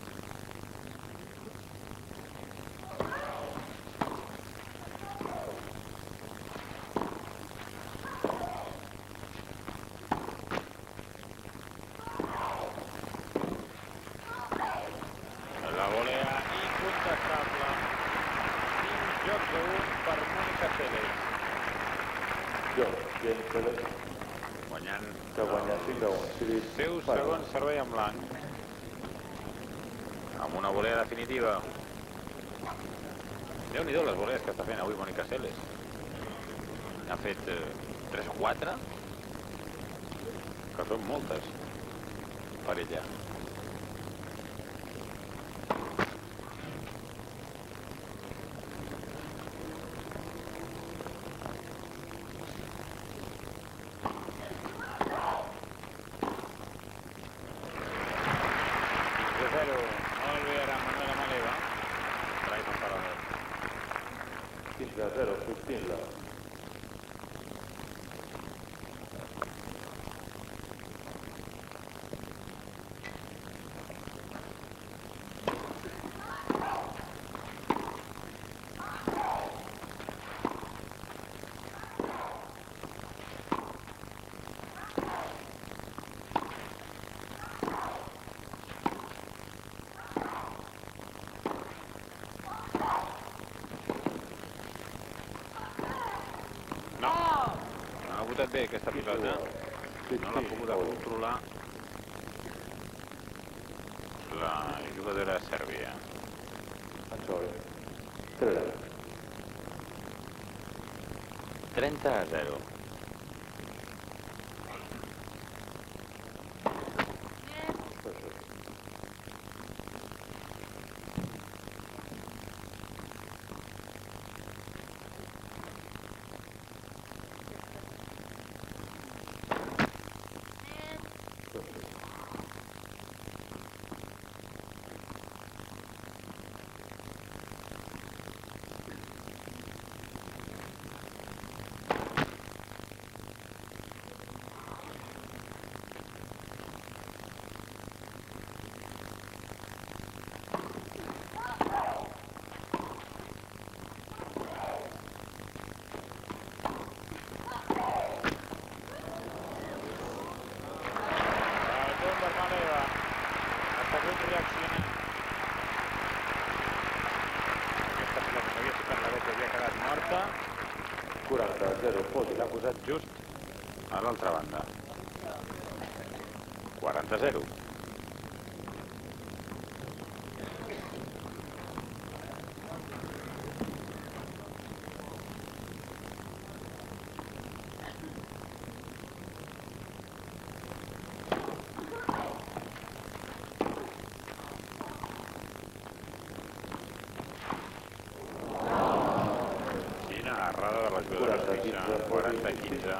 La volea incontestable. Cinc jocs a un per Mònica Seles. Guanyant el seu segon servei en blanc. Amb una volea definitiva. Déu-n'hi-do les volees que està fent avui Mònica Seles. N'ha fet eh, tres o quatre, que són moltes per ella. Ha botat bé aquesta pilota, no l'ha pogut controlar la jugadora sèrbia. trenta a zero. per Maleva. Ha sabut reaccionar. Aquesta pilota s'havia tocat la dreta, havia quedat morta. quaranta zero, I podi. l'ha posat just a l'altra banda. quaranta zero. Quina agarrada de la jugadora suïssa. quaranta quinze.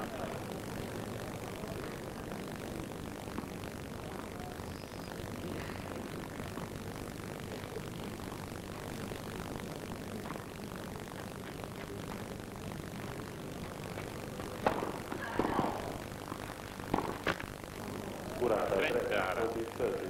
quaranta-tres, ara. podi, thirty.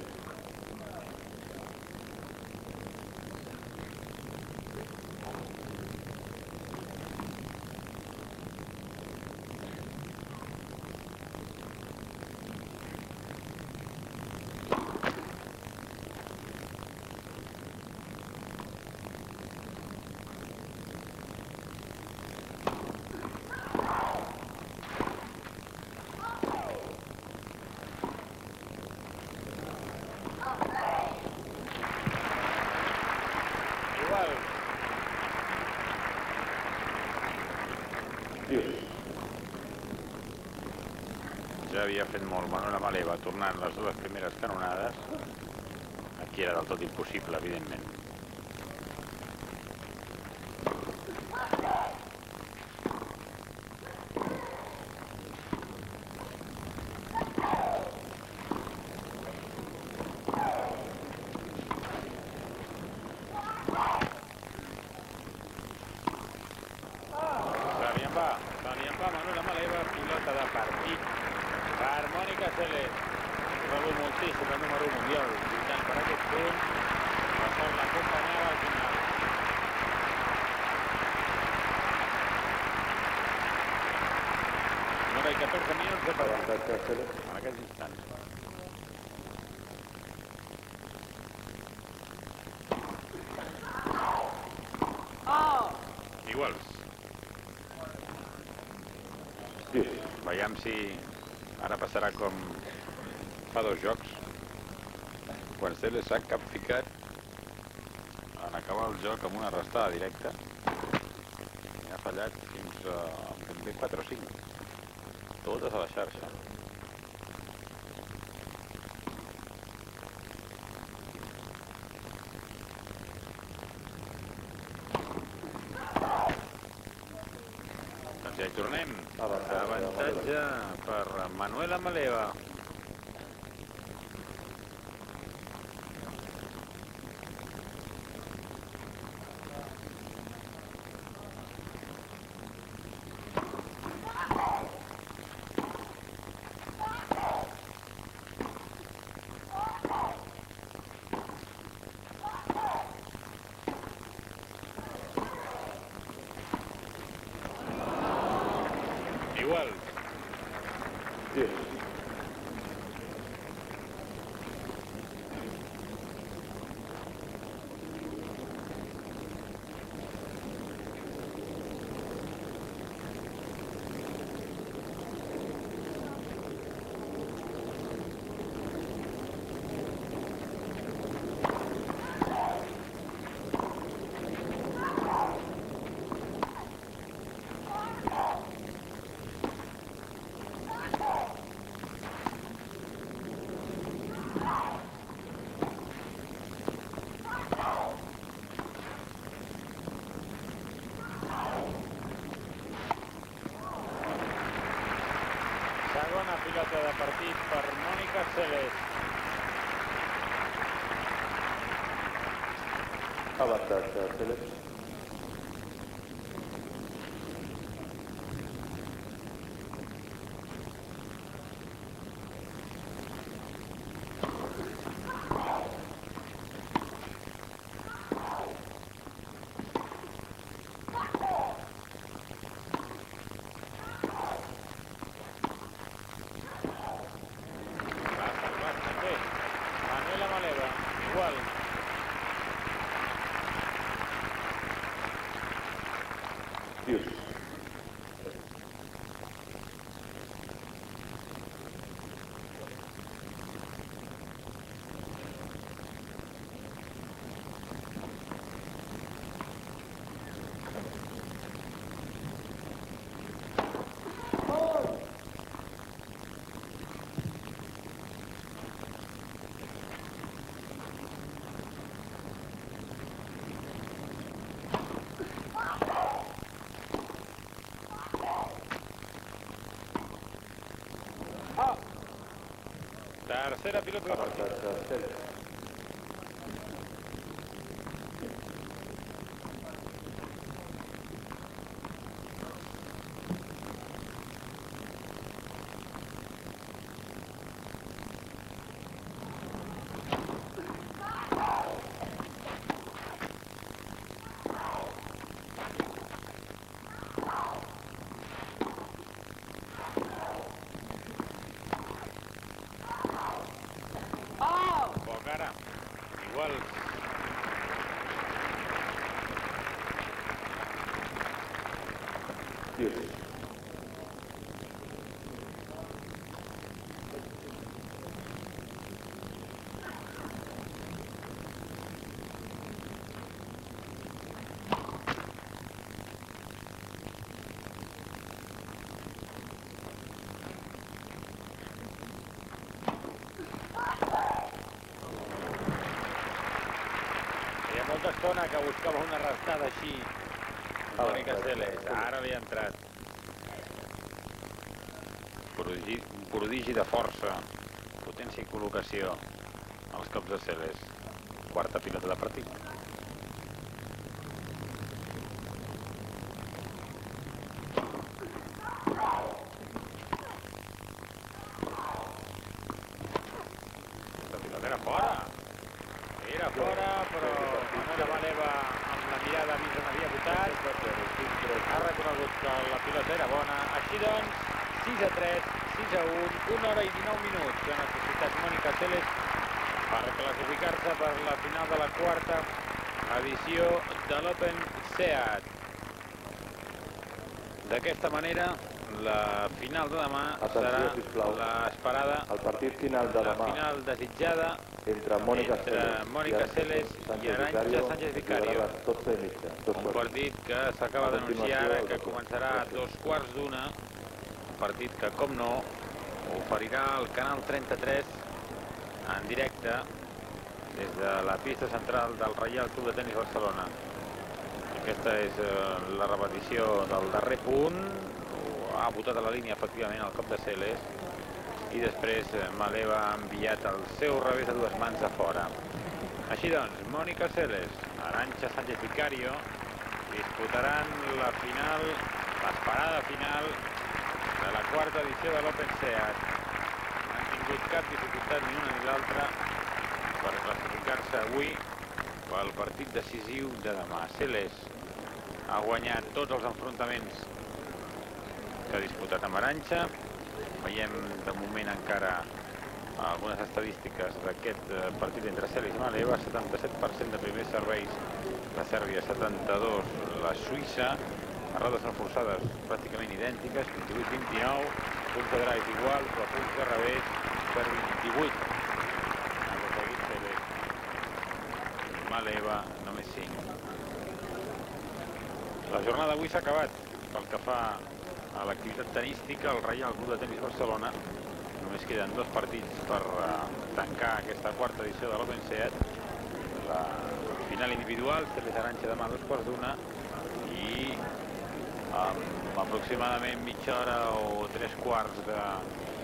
Igual. diez. Ja havia fet molt Manuela Maleva tornant les dues primeres canonades. Aquí era del tot impossible, evidentment. Se li en va, se li en va Manuela Maleva, pilota de partit per Mònica Seles. Rebut moltíssim el número un mundial, lluitant per aquest punt. La sort l'acompanyava al final. una hora i catorze minuts de partit Avantatge a Celes. en aquests instants. Iguals. diez. Veiem si ara passarà com fa dos jocs, quan Celes s'ha capficat en acabar el joc amb una restada directa i ha fallat fins a ben bé quatre o cinc, totes a la xarxa. Doncs ja hi tornem. Avantatge per Manuela Maleva. Igual. diez. Segona pilota de partit per Mònica Seles. Avantatge a Celes. Va salvar també igual. Deuce. Tercera pilota de partit. Avantatge Celes. Poc ara. Igual. Deuce. Feia molta estona que buscava una restada així. Mònica Celes, ara li ha entrat. Prodigi, un prodigi de força, potència i col·locació als cops de Celes. Quarta pilota de partit. La pilota era fora. Era fora, però Manuela Maleva amb la mirada ha vist on havia votat. Ha reconegut que la pilota era bona. Així doncs, sis a tres, sis a un, una hora i dinou minuts que ha necessitat Mònica Celes per classificar-se per la final de la quarta edició de l'Open SEAT. D'aquesta manera, la final de demà serà Atenció, sisplau. l'esperada, El partit final de la demà final desitjada entre Mònica entre Celes Mònica Celes i Arantxa Sánchez Vicario. a les dotze i mitja. Dos Un quarts. partit que s'acaba A d'anunciar ara, continuació, que el- començarà a dos quarts d'una. Un partit que, com no, oferirà el canal trenta-tres en directe des de la pista central del Reial Club de Tenis Barcelona. Aquesta és eh, la repetició del darrer punt. Ha votat a la línia, efectivament, el cop de Celes. I després eh, Maleva ha enviat el seu revés a dues mans a fora. Així doncs, Mònica Celes, Arantxa Sánchez Vicario disputaran la final, l'esperada final de la quarta edició de l'Open SEAT. No han tingut cap dificultat ni una ni l'altra per classificar-se avui pel partit decisiu de demà. Celes ha guanyat tots els enfrontaments que ha disputat amb Arantxa. Veiem de moment encara algunes estadístiques d'aquest partit entre Celes i Maleva. setanta-set per cent de primers serveis la Sèrbia, setanta-dos la Suïssa. Errades no forçades pràcticament idèntiques, vint-i-vuit vint-i-nou, punts de drive igual, però punts de revés per vint-i-vuit. Ha aconseguit Celes. Maleva, només cinc. La jornada d'avui s'ha acabat. Pel que fa a l'activitat tenística, el Reial Club de Tenis Barcelona, només queden dos partits per uh, tancar aquesta quarta edició de l'Open SEAT. La final individual, Celes Arantxa demà a dos quarts d'una, i amb aproximadament mitja hora o tres quarts de